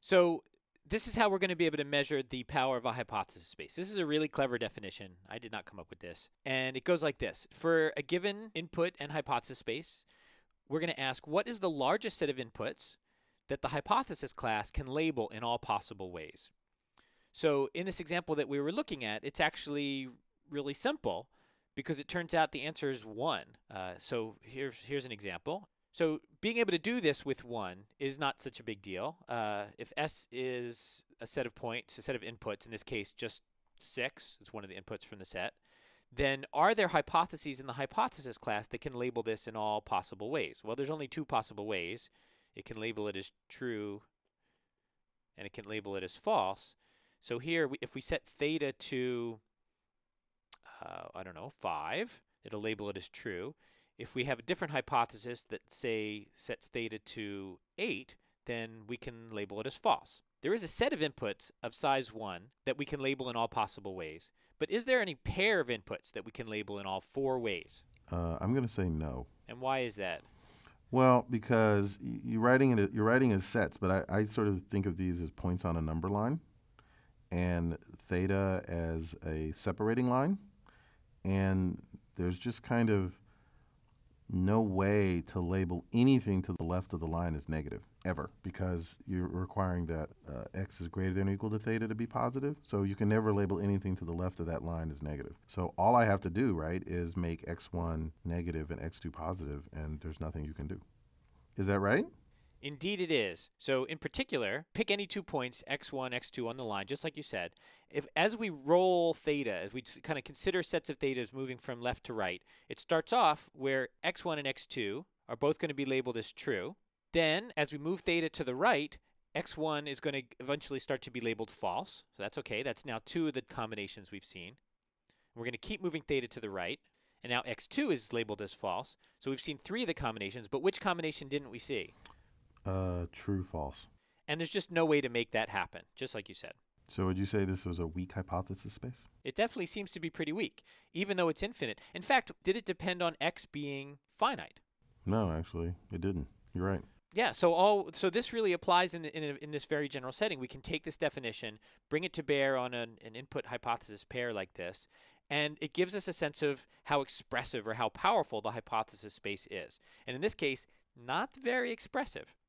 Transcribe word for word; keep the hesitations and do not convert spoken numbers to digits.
So this is how we're going to be able to measure the power of a hypothesis space. This is a really clever definition. I did not come up with this. And it goes like this. For a given input and hypothesis space, we're going to ask what is the largest set of inputs that the hypothesis class can label in all possible ways. So in this example that we were looking at, it's actually really simple because it turns out the answer is one. Uh, so here's, here's an example. So being able to do this with one is not such a big deal. Uh, if S is a set of points, a set of inputs, in this case just six, it's one of the inputs from the set, then are there hypotheses in the hypothesis class that can label this in all possible ways? Well, there's only two possible ways. It can label it as true and it can label it as false. So here, we, if we set theta to, uh, I don't know, five, it'll label it as true. If we have a different hypothesis that, say, sets theta to eight, then we can label it as false. There is a set of inputs of size one that we can label in all possible ways. But is there any pair of inputs that we can label in all four ways? Uh, I'm going to say no. And why is that? Well, because you're writing it, you're writing as sets, but I, I sort of think of these as points on a number line, and theta as a separating line. And there's just kind of no way to label anything to the left of the line as negative, ever, because you're requiring that uh, x is greater than or equal to theta to be positive. So you can never label anything to the left of that line as negative. So all I have to do, right, is make x one negative and x two positive, and there's nothing you can do. Is that right? Indeed it is. So in particular, pick any two points, x one, x two on the line, just like you said. If as we roll theta, as we kind of consider sets of thetas moving from left to right, it starts off where x one and x two are both going to be labeled as true. Then as we move theta to the right, x one is going to eventually start to be labeled false. So that's okay. That's now two of the combinations we've seen. We're going to keep moving theta to the right. And now x two is labeled as false. So we've seen three of the combinations, but which combination didn't we see? Uh, true, false. And there's just no way to make that happen, just like you said. So would you say this was a weak hypothesis space? It definitely seems to be pretty weak, even though it's infinite. In fact, did it depend on x being finite? No, actually, it didn't. You're right. Yeah, so all so this really applies in, in, a, in this very general setting. We can take this definition, bring it to bear on an, an input hypothesis pair like this, and it gives us a sense of how expressive or how powerful the hypothesis space is. And in this case, not very expressive.